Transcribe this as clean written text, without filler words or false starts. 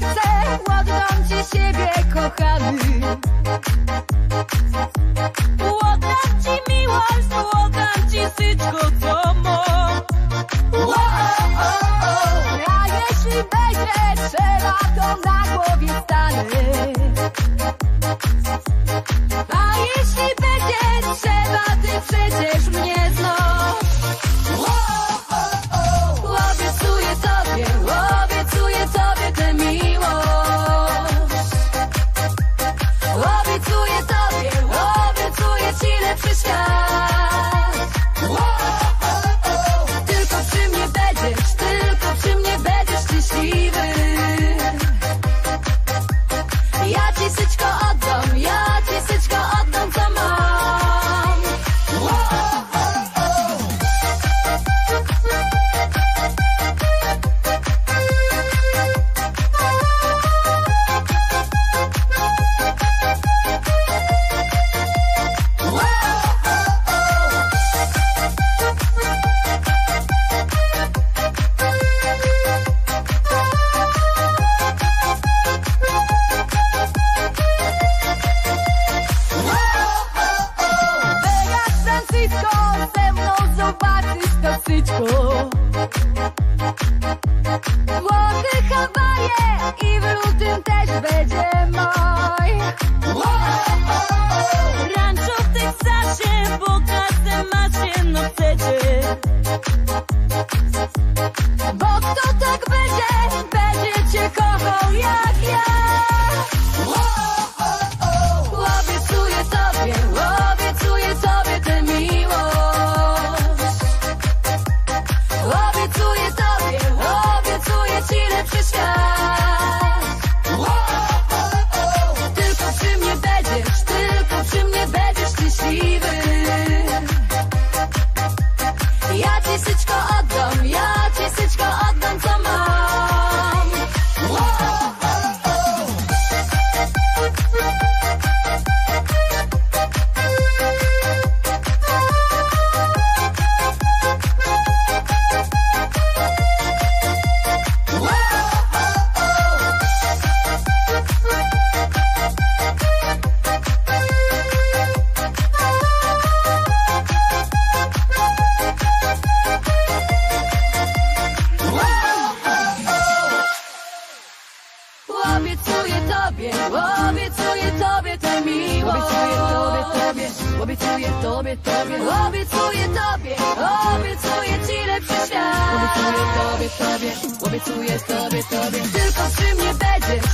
serce, oddam ci siebie, kochany. Oddam ci miłość, oddam ci wszystko, co mam. A jeśli będzie trzeba, to na głowie stanę. A jeśli będzie trzeba, ty przecież mnie znasz. Obiecuję tobie tę miłość. Obiecuję ci lepszy świat. Tylko przy mnie będziesz szczęśliwy. Ja ci syćko oddam, co mam. Ze mną zobaczysz to syćko. Włochy, Hawaje i w lutym też będzie maj. Rancho w Teksasie, bo każdy ma się, no chcecie. Bo kto tak będzie cię kochał jak ja. Obiecuję tobie tę miłość. Obiecuję ci lepszy świat. Tylko przy mnie będziesz szczęśliwy. Ja ci syćko oddam, co mam. Obiecuję tobie tę miłość. Obiecuję ci lepszy świat. Obiecuję tobie. Tylko przy mnie będziesz